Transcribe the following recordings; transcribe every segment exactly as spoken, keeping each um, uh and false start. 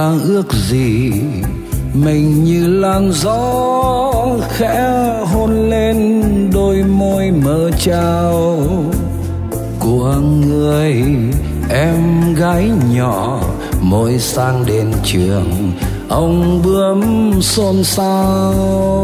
Ta ước gì mình như làn gió khẽ hôn lên đôi môi mơ trao của người em gái nhỏ. Mỗi sáng đến trường ông bướm xôn xao,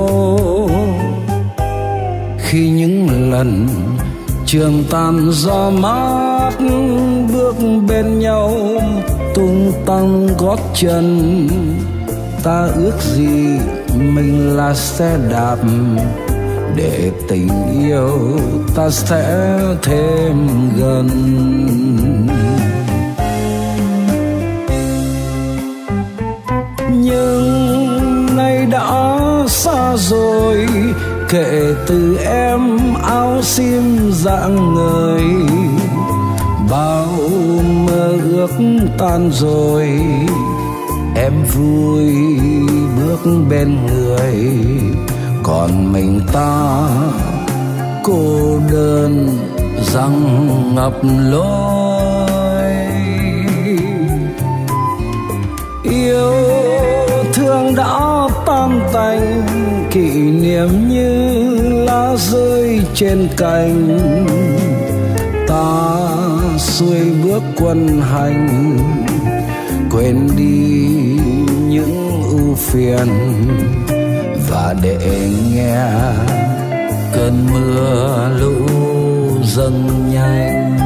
khi những lần trường tan gió mát bước bên nhau tung tăng gót chân. Ta ước gì mình là xe đạp để tình yêu ta sẽ thêm gần. Nhưng nay đã xa rồi, kể từ em áo sim rạng ngời, bao mơ ước tan rồi. Em vui bước bên người, còn mình ta cô đơn răng ngập lối. Yêu thương đã tan tành, kỷ niệm như lá rơi trên cành. Ta xuôi bước quân hành, quên đi những ưu phiền và để nghe cơn mưa lũ dâng nhanh.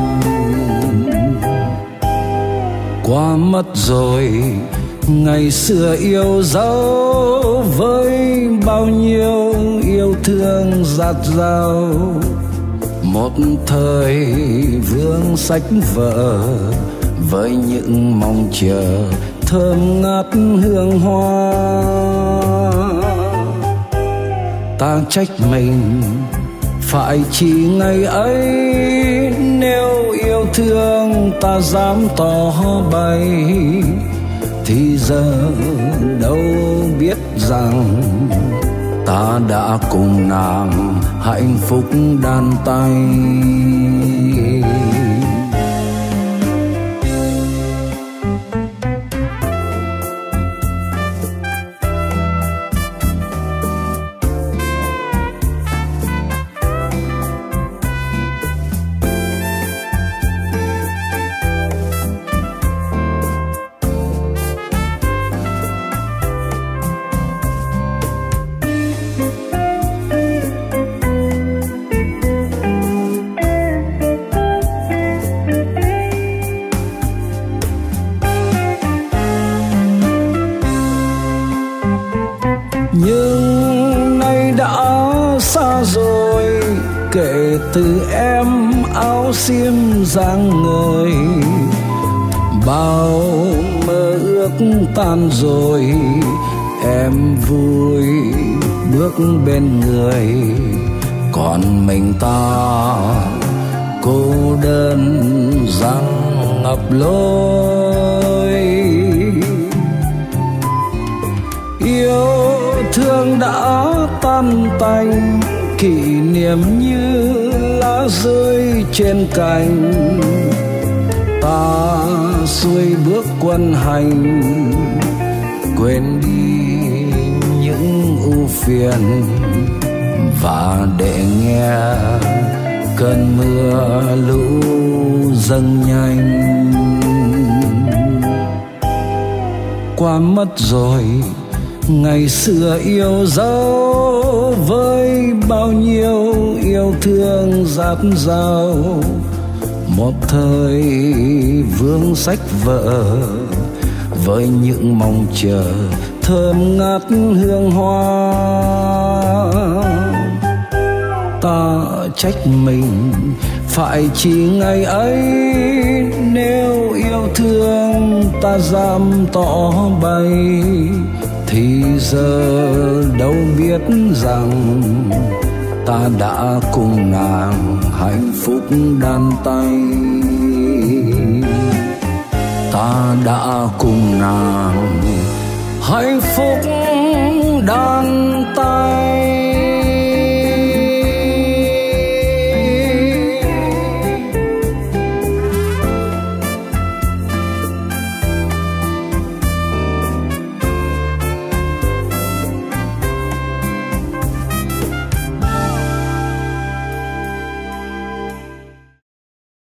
Qua mất rồi ngày xưa yêu dấu, với bao nhiêu yêu thương dạt dào. Một thời vương sách vở với những mong chờ thơm ngát hương hoa. Ta trách mình phải chỉ ngày ấy, nếu yêu thương ta dám tỏ bày, thì giờ đâu biết rằng ta đã cùng nàng hạnh phúc đan tay. Nhưng nay đã xa rồi, kể từ em áo sim rạng ngời, bao mơ ước tan rồi. Em vui bước bên người, còn mình ta cô đơn răng ngập lối. Yêu thương đã tan tành, kỷ niệm như lá rơi trên cành. Ta xuôi bước quân hành, quên đi những ưu phiền và để nghe cơn mưa lũ dâng nhanh. Qua mất rồi ngày xưa yêu dấu, với bao nhiêu yêu thương dạt dào. Một thời vương sách vở với những mong chờ thơm ngát hương hoa. Ta trách mình phải chỉ ngày ấy, nếu yêu thương ta dám tỏ bày, thì giờ đâu biết rằng ta đã cùng nàng hạnh phúc đan tay. Ta đã cùng nàng hạnh phúc đan tay.